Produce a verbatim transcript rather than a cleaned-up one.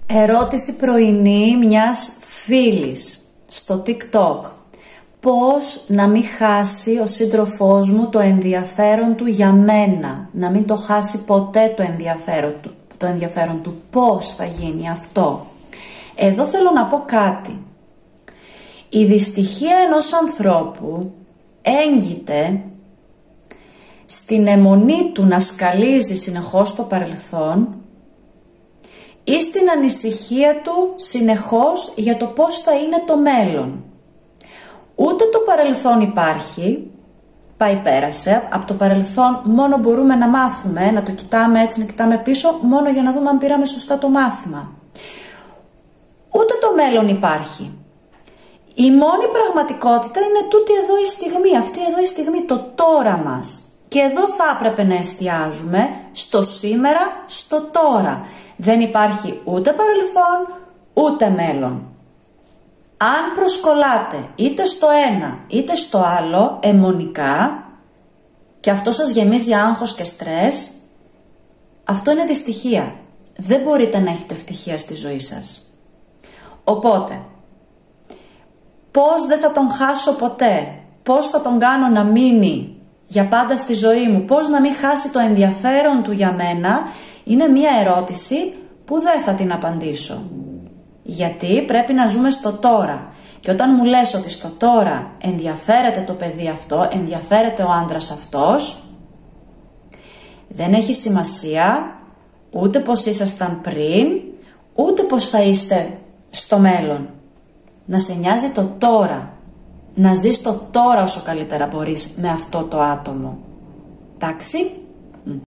Ερώτηση πρωινή μιας φίλης στο TikTok. Πώς να μην χάσει ο σύντροφός μου το ενδιαφέρον του για μένα, να μην το χάσει ποτέ το ενδιαφέρον του, το ενδιαφέρον του. Πώς θα γίνει αυτό? Εδώ θέλω να πω κάτι. Η δυστυχία ενός ανθρώπου έγκυται στην αιμονή του να σκαλίζει συνεχώς το παρελθόν ή στην ανησυχία του συνεχώς για το πώς θα είναι το μέλλον. Ούτε το παρελθόν υπάρχει, πάει πέρασε, από το παρελθόν μόνο μπορούμε να μάθουμε, να το κοιτάμε έτσι, να κοιτάμε πίσω, μόνο για να δούμε αν πήραμε σωστά το μάθημα. Ούτε το μέλλον υπάρχει. Η μόνη πραγματικότητα είναι τούτη εδώ η στιγμή, αυτή εδώ η στιγμή, το τώρα μας. Και εδώ θα έπρεπε να εστιάζουμε στο σήμερα, στο τώρα. Δεν υπάρχει ούτε παρελθόν, ούτε μέλλον. Αν προσκολάτε είτε στο ένα είτε στο άλλο αιμονικά και αυτό σας γεμίζει άγχος και στρες, αυτό είναι δυστυχία. Δεν μπορείτε να έχετε ευτυχία στη ζωή σας. Οπότε, πώς δεν θα τον χάσω ποτέ, πώς θα τον κάνω να μείνει για πάντα στη ζωή μου, πώς να μην χάσει το ενδιαφέρον του για μένα, είναι μία ερώτηση που δεν θα την απαντήσω. Γιατί πρέπει να ζούμε στο τώρα. Και όταν μου λες ότι στο τώρα ενδιαφέρεται το παιδί αυτό, ενδιαφέρεται ο άντρας αυτός, δεν έχει σημασία ούτε πώς ήσασταν πριν, ούτε πώς θα είστε στο μέλλον. Να σε νοιάζει το τώρα. Να ζεις το τώρα όσο καλύτερα μπορείς με αυτό το άτομο. Εντάξει?